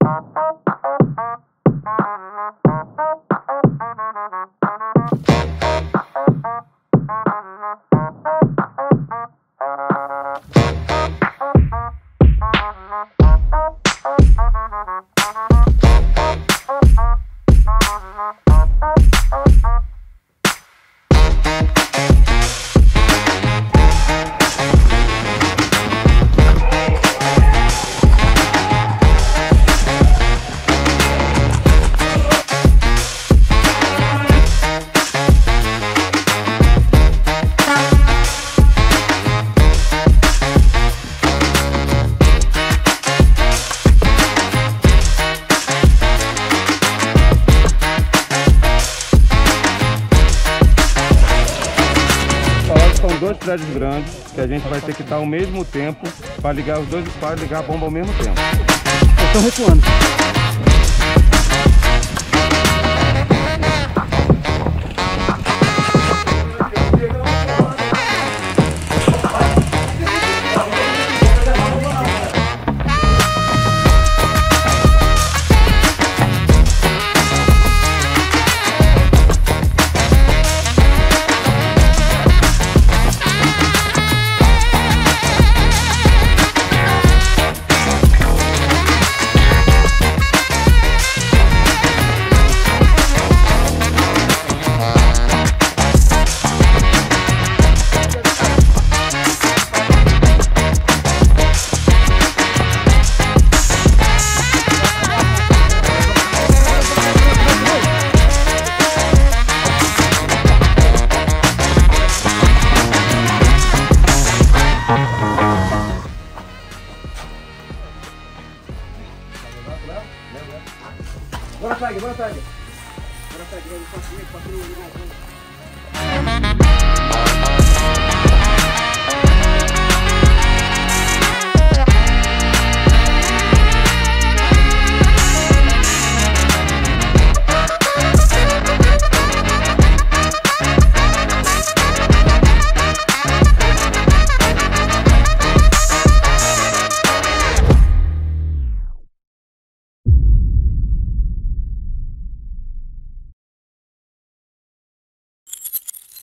São dois prédios grandes que a gente vai ter que estar ao mesmo tempo para ligar os dois, para ligar a bomba ao mesmo tempo. Estão recuando. Bora, Tiger, bora, Tiger. Bora, Tiger, vai no passinho,